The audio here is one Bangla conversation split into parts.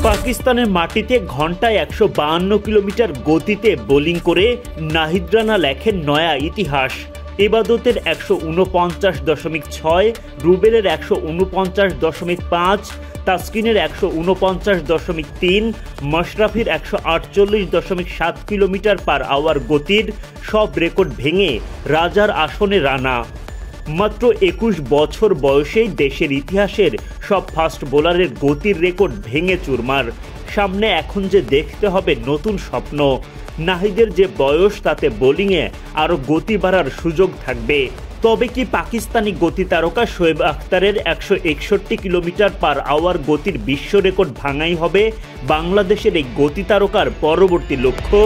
পাকিস্তানের মাটিতে ঘন্টায় ১৫২ কিলোমিটার গতিতে বোলিং করে নাহিদ রানা লেখেন নয়া ইতিহাস। ইবাদতের ১৪৯.৬, রুবেলের ১৪৯.৫, তাসকিনের ১৪৯.৩, মাশরাফির ১৪৮.৭ কিলোমিটার পার আওয়ার গতির সব রেকর্ড ভেঙে রাজার আসনে রানা। মাত্র ২১ বছর বয়সেই দেশের ইতিহাসের সব ফাস্ট বোলারের গতির রেকর্ড ভেঙে চুরমার। সামনে এখন যে দেখতে হবে নতুন স্বপ্ন। নাহিদের যে বয়স তাতে বোলিংয়ে আরও গতি বাড়ার সুযোগ থাকবে। তবে কি পাকিস্তানি গতি তারকা শোয়েব আখতারের ১৬১ কিলোমিটার পার আওয়ার গতির বিশ্ব রেকর্ড ভাঙাই হবে বাংলাদেশের এই গতি তারকার পরবর্তী লক্ষ্য?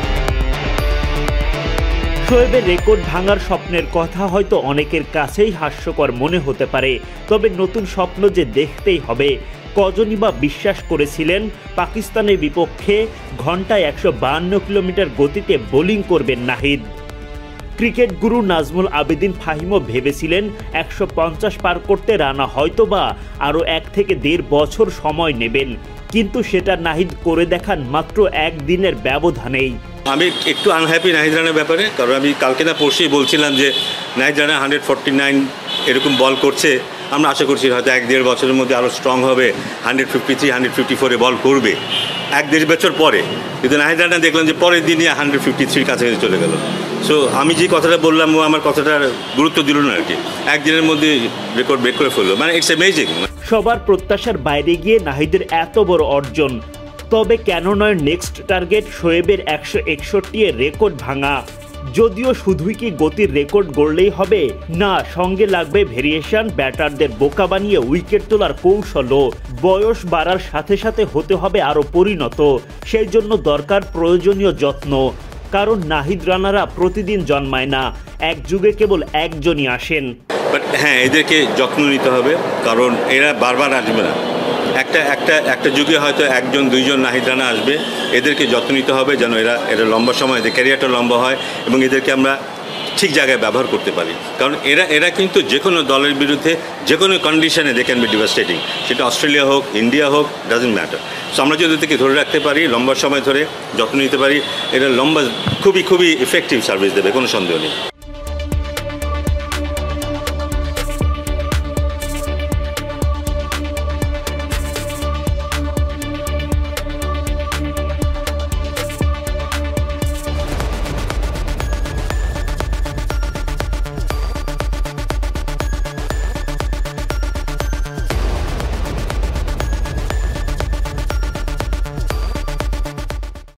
শোয়েবের রেকর্ড ভাঙার স্বপ্নের কথা হয়তো অনেকের কাছেই হাস্যকর মনে হতে পারে, তবে নতুন স্বপ্ন যে দেখতেই হবে। কজনই বা বিশ্বাস করেছিলেন পাকিস্তানের বিপক্ষে ঘন্টায় ১৫২ কিলোমিটার গতিতে বোলিং করবেন নাহিদ? ক্রিকেট গুরু নাজমুল আবেদিন ফাহিমও ভেবেছিলেন ১৫০ পার করতে রানা হয়তোবা আরও ১ থেকে ১.৫ বছর সময় নেবেন, কিন্তু সেটা নাহিদ করে দেখান মাত্র একদিনের ব্যবধানেই। আমি একটু আনহ্যাপি নাহিদ রানার ব্যাপারে, কারণ আমি কালকে না পরশুই বলছিলাম যে নাহিদ রানা 149 এরকম বল করছে। আমরা আশা করছি হয়তো ১-১.৫ বছরের মধ্যে আরও স্ট্রং হবে, 153, 154 বল করবে ১-১.৫ বছর পরে। কিন্তু নাহিদ রানা দেখলাম যে পরের দিনই 153 কাছাকাছি চলে গেল। সো আমি যে কথাটা বললাম ও আমার কথাটার গুরুত্ব দিল না আর কি, একদিনের মধ্যে রেকর্ড ব্রেক করে ফেললো। মানে ইটস অ্যামেজিং। সবার প্রত্যাশার বাইরে গিয়ে নাহিদের এত বড় অর্জন। তবে কেন নয় নেক্সট টার্গেট শোয়েবের ১৬১ এর রেকর্ড ভাঙা? যদিও শুধুই কি গতির রেকর্ড গড়লেই হবে না, সঙ্গে লাগবে ভেরিয়েশন, ব্যাটারদের বোকা বানিয়ে উইকেট তোলার কৌশলও। বয়স বাড়ার সাথে সাথে হতে হবে আরও পরিণত, সেই জন্য দরকার প্রয়োজনীয় যত্ন। কারণ নাহিদ রানারা প্রতিদিন জন্মায় না, এক যুগে কেবল একজনই আসেন। বাট হ্যাঁ, এদেরকে যত্ন নিতে হবে, কারণ এরা বারবার আসবে না। একটা যুগে হয়তো ১-২ নাহিদ রানা আসবে। এদেরকে যত্ন নিতে হবে যেন এরা লম্বা সময়, এদের ক্যারিয়ারটা লম্বা হয় এবং এদেরকে আমরা ঠিক জায়গায় ব্যবহার করতে পারি। কারণ এরা কিন্তু যে কোনো দলের বিরুদ্ধে যে কোনো কন্ডিশনে দে ক্যান বি ডিভাস্টেটিং। সেটা অস্ট্রেলিয়া হোক, ইন্ডিয়া হোক, ডাজন্ট ম্যাটার। সো আমরা যদি এদেরকে ধরে রাখতে পারি, লম্বা সময় ধরে যত্ন নিতে পারি, এরা খুবই ইফেক্টিভ সার্ভিস দেবে, কোনো সন্দেহ নেই।